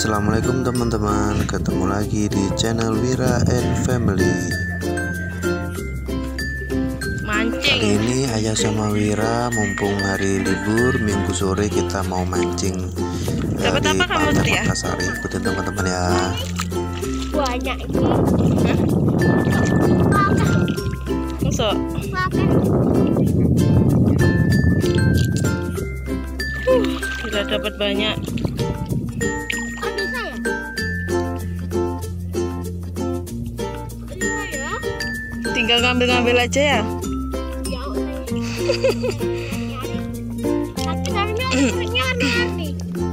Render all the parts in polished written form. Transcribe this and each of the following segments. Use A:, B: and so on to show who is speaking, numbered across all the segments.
A: Assalamualaikum teman-teman, ketemu lagi di channel Wira and Family.
B: Mancing.
A: Kali ini Ayah sama Wira mumpung hari libur Minggu sore kita mau mancing
B: Dapat
A: di
B: apa kamu,
A: Pantai
B: Setia?
A: Makassari. Ikutin teman-teman ya.
C: Banyak ini.
B: Masuk. Kita dapat banyak.
C: Oh, bisa ya? Bisa ya?
B: Tinggal ngambil-ngambil aja ya.
C: Ya udah. Tapi dalamnya kulitnya warna-warni.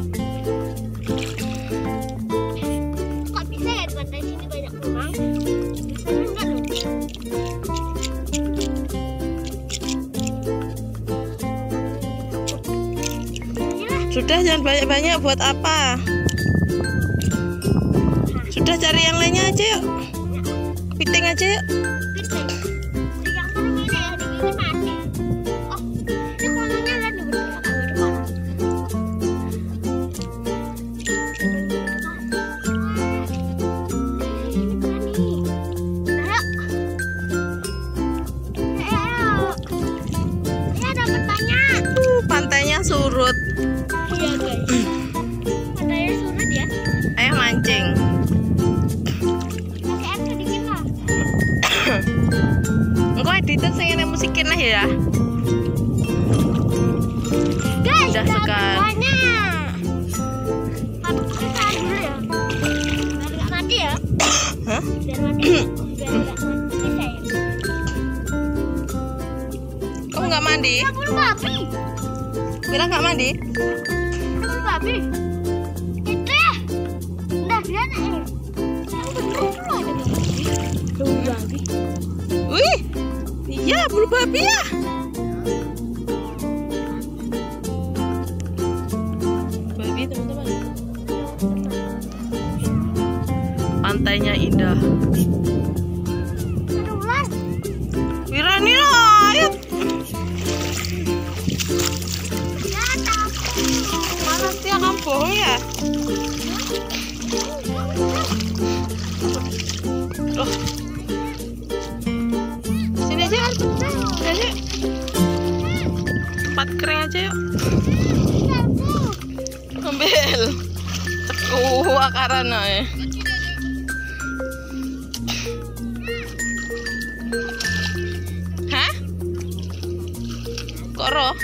C: Kok bisa ya di pantai sini banyak kerang? Biasanya enggak loh.
B: Sudah, jangan banyak-banyak, buat apa? Sudah, cari yang lainnya aja yuk. Piting aja yuk.
C: Piting. Di yang mana ini ya? Di sini mati. Oh, ini kolamnya lihat di belakang di mana? Saya dapat banyak.
B: Pantainya surut.
C: Iya guys. Pantainya surut ya.
B: Ayo mancing.
C: Pakai air sedikit lah.
B: Engkau editor sing musikin lah ya.
C: Guys,
B: Udah
C: dapat
B: sekali.
C: banyak. Aku tahan dulu ya. Biar nggak mati ya.
B: Hah?
C: Biar mati. Biar nggak mati. Saya.
B: Kamu nggak mandi?
C: Ya bulu babi.
B: Wira nggak mandi?
C: Bulu babi. Itu ya. Udah lihat ya. Yang bener itu loh ada bulu babi.
B: Wih, iya bulu babi ya. Babi teman-teman. Pantainya indah.
C: Ada ular.
B: Wira nih loh, ayo.
C: Ya takut.
B: Mana sih kamu bohong ya? Loh. Sini aja. Sini aja. Tempat kering aja yuk. Ambil. Ceku akaran aja. Hah? Kok roh?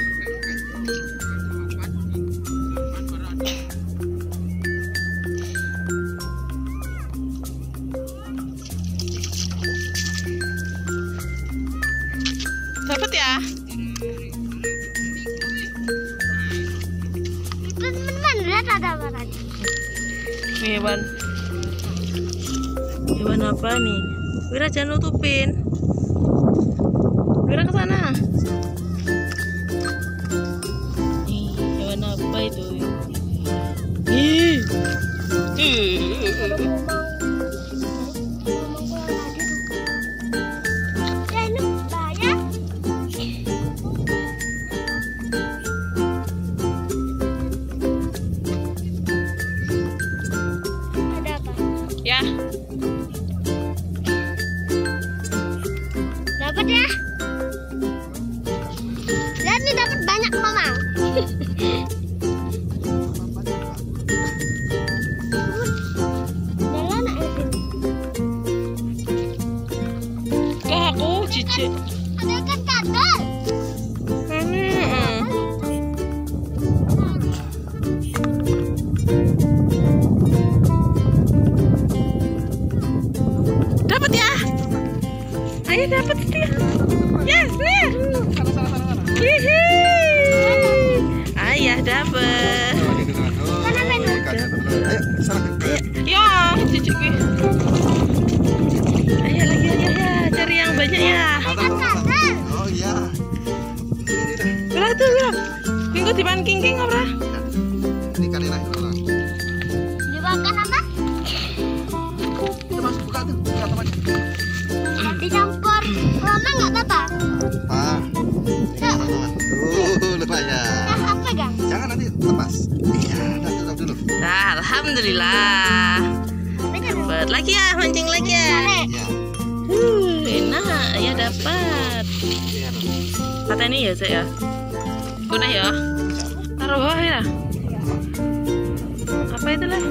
B: Dapat ya?
C: Itu teman-teman lihat ada apa tadi?
B: Hewan. Hewan apa nih? Wira jangan nutupin. Wira ke sana. Nih, hewan apa itu? Ih.
C: Ya ini bahaya. Ada apa?
B: Ya,
C: Dapat ya? Lihat nih dapat banyak komang. Jalan aja sini.
B: kok aku jijik.
C: Ada ikan kadal.
B: Ini. Dapat ya? Ayo dapat dia. Yes, nih. Hihi. Ayah dapat.
C: Mana menu?
A: Ayo,
B: Ya, jijik gue. Ayo lagi ya, cari yang banyak ya.
C: Ikan kadal.
A: Oh iya.
B: Berapa tuh, Bro? Minggu di king apa?
A: Ini kali lah.
C: Dimakan apa?
A: Kita masuk buka tuh, buka tempatnya.
C: Dicampur lama nggak apa-apa?
A: Ah, teman-teman. Lumayan.
C: Apa gang?
A: Jangan nanti lepas. Iya, nanti dulu.
B: Nah, alhamdulillah. Alhamdulillah. Dapat lagi ya, mancing lagi ya. Enak ya dapat. Kata ini ya saya. Udah ya. Taruh bawah ya. Apa itu lah?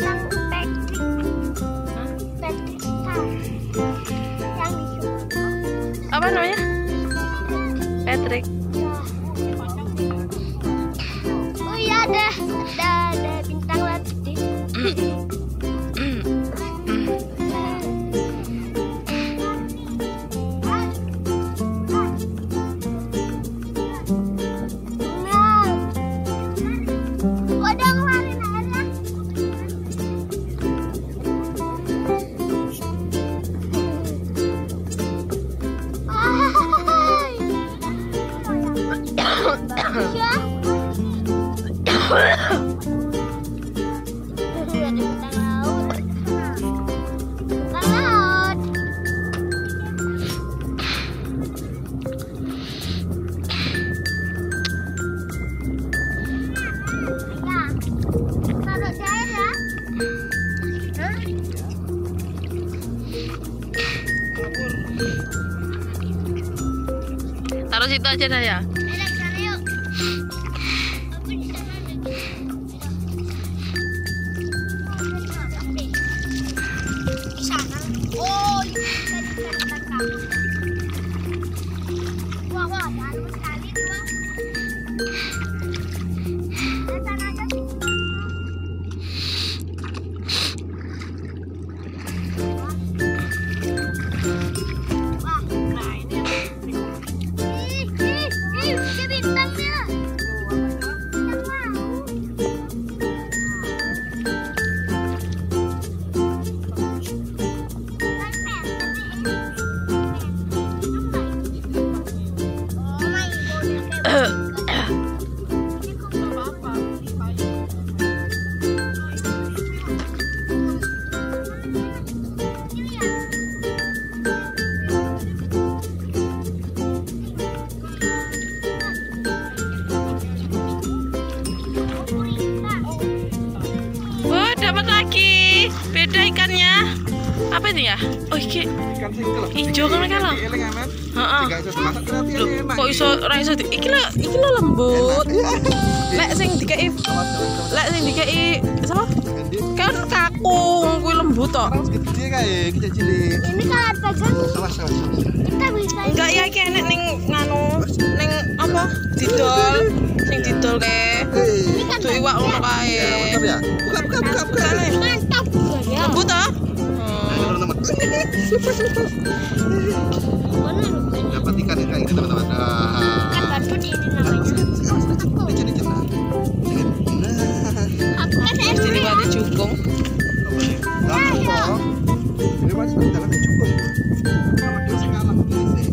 B: Apa namanya? Patrick.
C: Oh iya ada bintang lagi.
B: Taruh situ aja dah ya. Dapat lagi, beda ikannya. Apa ini ya? Oh iki hijau kan kalau. Heeh. Kok iso ora iso iki lho lembut. Lek sing dikeki sapa? Kan kakung kuwi lembut tok.
A: Gede kae, iki cilik.
C: Ini kalau pegang kita bisa.
B: Enggak ya iki enek ning nganu ning apa? Didol. Sing didol ke. Kudu iwak ngono kae.
A: Mantap ya. Buka.
C: Mantap.
B: Lembut toh?
A: Dapat ikan kayak gini teman-teman.
C: Kan batu di ini namanya. Aku kan saya
B: Sini wate jukung.
A: Ini masih dalam cukup. Kalau dia sing alam ini.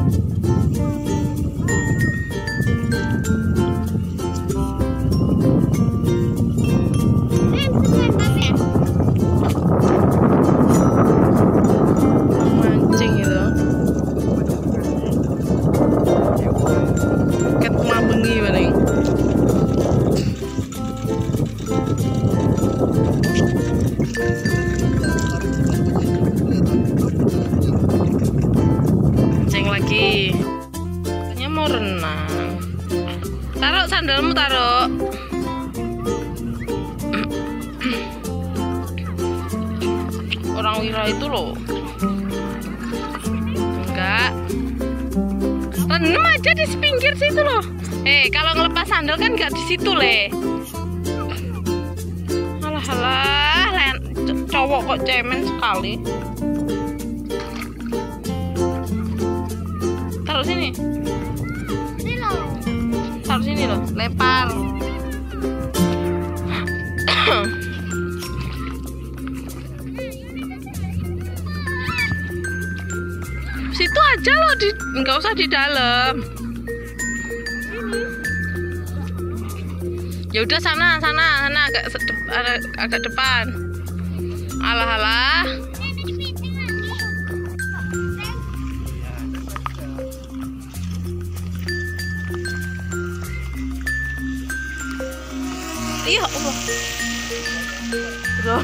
B: Mancing itu. Ket mabengi paling. Mancing lagi. Katanya mau renang. Taruh sandalmu, taruh. Orang Wira itu loh. Enggak. Renem aja di pinggir situ loh. Kalau ngelepas sandal kan nggak di situ le. Alah, cowok kok cemen sekali. Taruh sini. Taruh sini loh, lempar. Situ aja loh, nggak usah di dalam. Ya udah sana agak depan. Alah. Iya Allah. dong.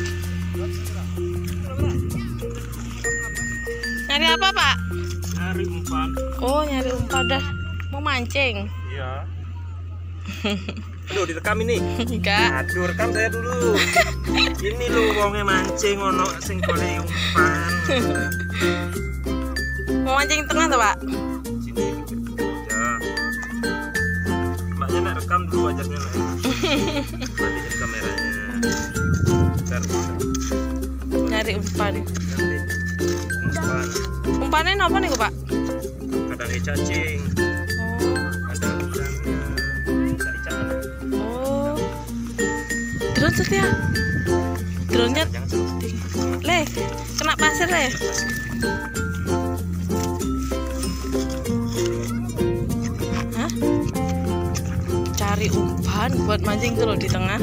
B: Nyari apa, Pak?
D: Nyari umpan.
B: Oh, nyari umpan dah. Mau mancing?
D: Iya. Aduh, direkam ini.
B: Enggak.
D: Aduh, rekam saya dulu. Ini lu wonge mancing ono sing golek umpan.
B: Mau mancing tengah tuh, Pak?
D: Sini aja. Mbaknya nak rekam dulu wajarnya lah. Matiin kameranya. Bentar.
B: Nyari umpan.
D: Nanti umpan.
B: Umpannya apa nih, Pak?
D: Kadang cacing.
B: Oh.
D: Ada udangnya. Ikan.
B: Oh. Drone setia. Drone-nya
D: Jangan sampai.
B: Le, kena pasir, Le. Hah? Cari umpan buat mancing tuh loh di tengah.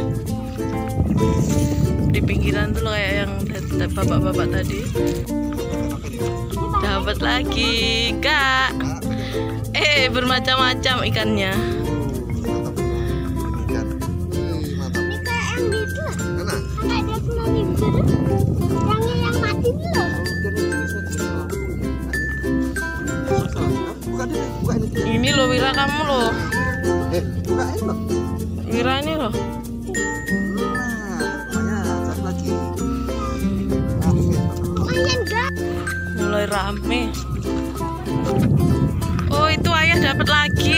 B: Di pinggiran tuh loh kayak yang bapak-bapak tadi. Dapat lagi, Kak. Bermacam-macam ikannya.
C: Ini kayak yang gitu lah. Kayak dia tsunami gitu. Yang mati dulu.
B: Ini loh Wira, kamu loh. Wira ini loh.
C: Lumayan gak?
B: Mulai rame. Oh, itu ayah dapat lagi.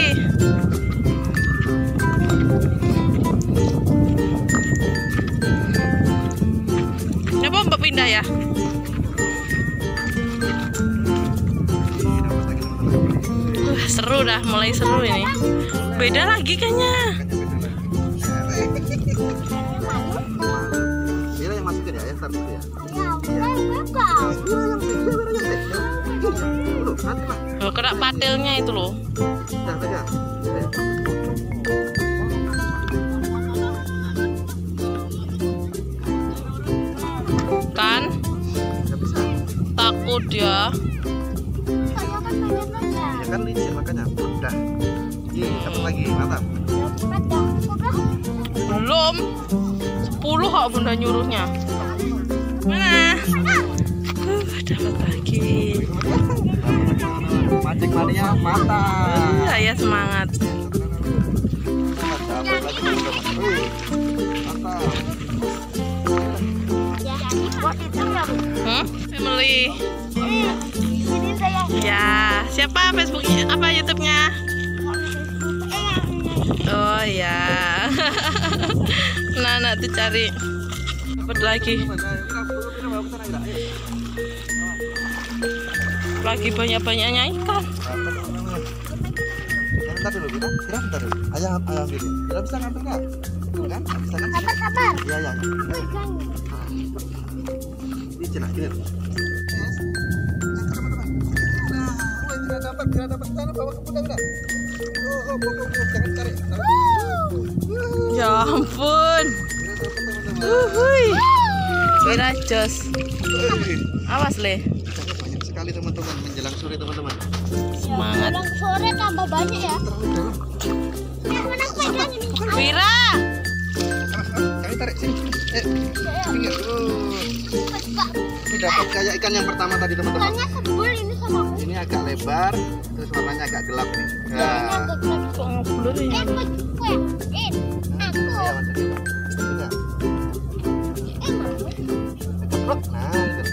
B: Coba Mbak pindah ya. Seru dah, mulai seru ini. Beda lagi kayaknya.
A: Ini yang masukin ya, yang start itu ya.
B: Loh, kena patilnya itu loh. Kan? Takut ya.
A: Ya kan lincir makanya udah. Dapat lagi, mantap.
B: Belum. 10 kok bunda nyuruhnya. Mana? Dapat lagi.
A: Mancing mania mantap.
B: Saya semangat.
A: Dapat lagi teman-teman. Mantap.
B: Family. Ya, siapa Facebooknya? Apa YouTube-nya? Oh ya. Nah, tuh cari. Dapat lagi. Lagi banyak-banyaknya ikan.
A: Bentar dulu, Bira. Bentar dulu. Ayah ambil. Bira bisa ngambil nggak? Kan? Bisa kan?
C: Sabar.
A: Iya. Ini cina, gini. Tidak dapat sana bawa ke bunda udah. Jangan cari.
B: Ya ampun. Uhuy. Kira jos. Awas Le.
A: Banyak sekali teman-teman menjelang sore teman-teman.
B: Semangat.
C: Menjelang sore tambah banyak ya. Mana pegang ini?
B: Wira.
A: Kami tarik sini. Pinggir. Ini dapat kayak ikan yang pertama tadi teman-teman.
C: Ikannya sebel ini sama aku.
A: Ini agak lebar, terus warnanya agak gelap nih.
C: Agak gelap.
B: Kok ngobrol ini?
C: Aku.
A: Iya, masukin. Tidak. Keplok. Nah, itu.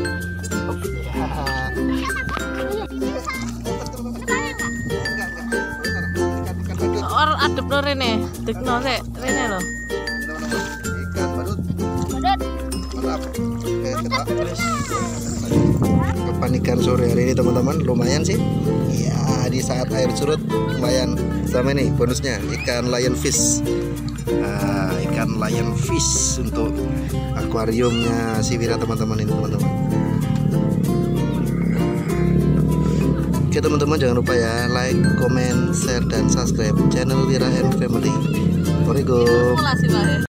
B: Or adep lo Rene. Tekno sik, Rene lo.
A: Ikan badut. Mantap. Oke, kita kapan ikan sore hari ini teman-teman, lumayan sih ya, di saat air surut lumayan. Sama ini bonusnya ikan lionfish. Ikan lionfish untuk akuariumnya si Wira teman-teman ini teman-teman. Oke teman-teman, jangan lupa ya like, comment, share dan subscribe channel Wira and Family. Assalamualaikum.